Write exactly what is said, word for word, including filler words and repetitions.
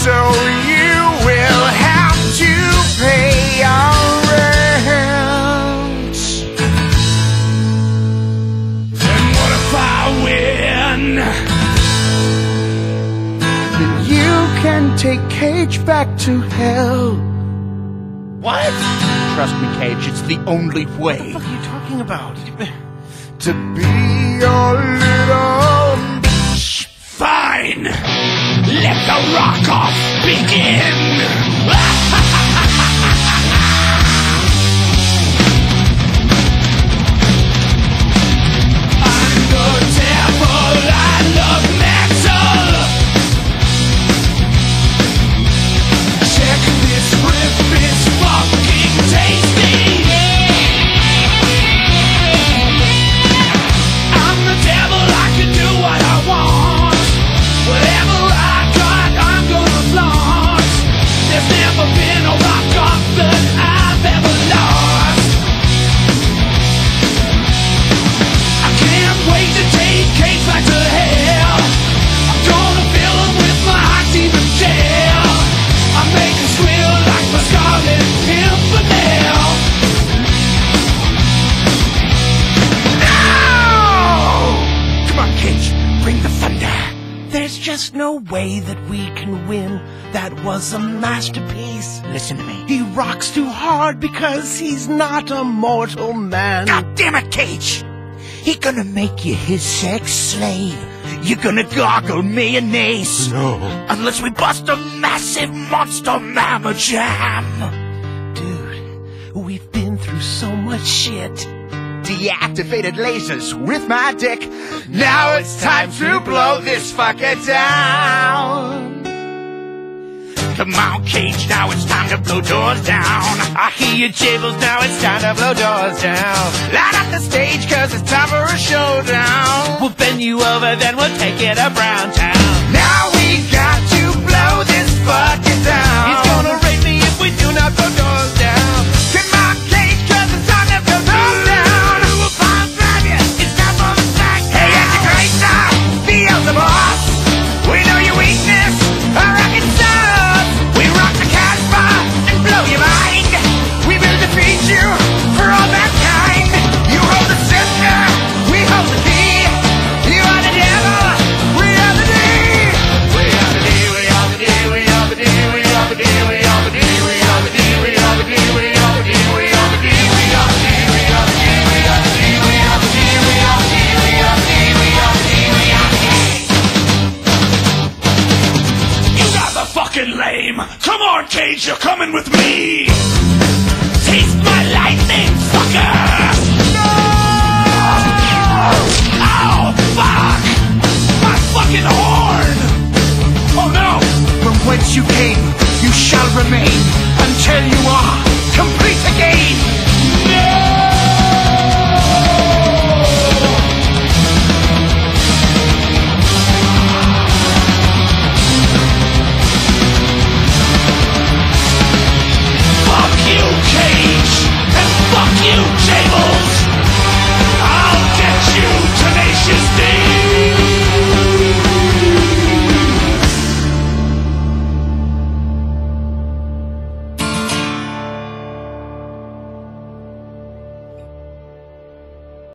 So you will have to pay our rent. And what if I win? Then you can take Cage back to hell. What? Trust me, Cage, it's the only way. What are you talking about? To be your little bitch. Fine! Let the rock-off begin! I'm the devil, I love metal! Check this riff, it's fucking tasty! I'm the devil, I can do what I want. Whatever I got, I'm gonna flaunt. There's never been a rock-off that I've ever lost. I can't wait to take Cage back to hell. I'm gonna fill him with my hot demon gel. I make him squeal like my Scarlet Pimpernel. No! Come on, Cage, bring the thunder. There's just no way that we can win. That was a masterpiece. Listen to me. He rocks too hard because he's not a mortal man. God damn it, Cage! He gonna make you his sex slave. You're gonna gargle mayonnaise. No. Unless we bust a massive monster mamma jam. Dude, we've been through so much shit. Deactivated lasers with my dick. Now it's time to blow this fucker down. Come on, Cage, now it's time to blow doors down. I hear your jables, now it's time to blow doors down. Light up the stage, cause it's time for a showdown. We'll bend you over, then we'll take it to Brown Town. Now we got to blow this fucker down. He's gonna rape me if we do not blow doors down. Come on, Cage, cause it's time to blow doors down. We'll bomb drive you, it's time for the sack. Hey, Antichrist, BeezelBoss. We know your weakness, a rockin' sauce. We rock the Casbah and blow your mind. We will defeat you for all mankind. You hold the scepter, we hold the key. You are the devil, we are the D. We are the D, we are the D, we are the D, we are the D, we are the D, we are the D, we are the D, we are the D, we are the D, we are the D, we are the D, we are the D, we are the D, we are the D, we are the D, we are the D, we are the D. You guys are fucking lame. Come on, Cage, you're coming with me. Taste my lightning, fucker. No! Oh, fuck! My fucking horn!